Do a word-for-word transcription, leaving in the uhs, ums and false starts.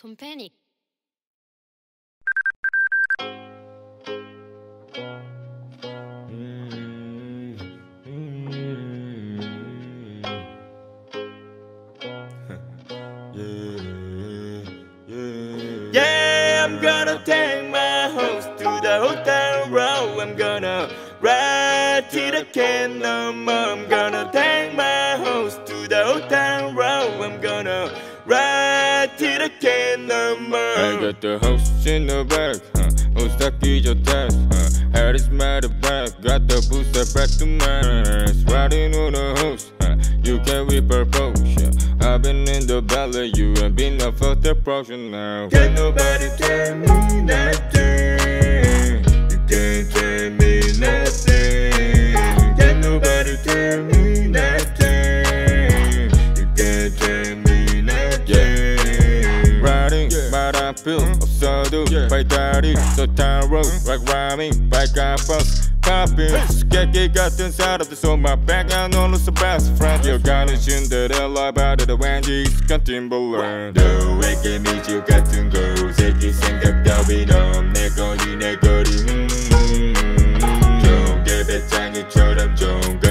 company. Yeah, I'm gonna take my horse to the hotel room. I'm gonna ride to the kingdom. I'm gonna take my horse to the hotel room. I'm gonna ride to the kingdom. I got the horse in the back, huh? Who's stuck in your test, huh? Head is matter back, got the booster back to mass. Riding on the horse, huh? You can reaper potion. I've been in the valley, you ain't been a for the portion now. Can't nobody tell me nothing. You can't tell me nothing. Can't nobody tell me nothing. You can't tell me nothing. Yeah. Riding, yeah. But I feel so do. By daddy, so time road, like rhyming, by God first. 깨끗 같은 사람들 so my back I know it's the best friend 기억하는 신데렐라 바르다 왠지 익숙한 팀벌랜드 너에게 미주 같은 고색이 생각 따윈 없네 거리 내 거리 음, 음, 음. 종개 배짱이처럼 종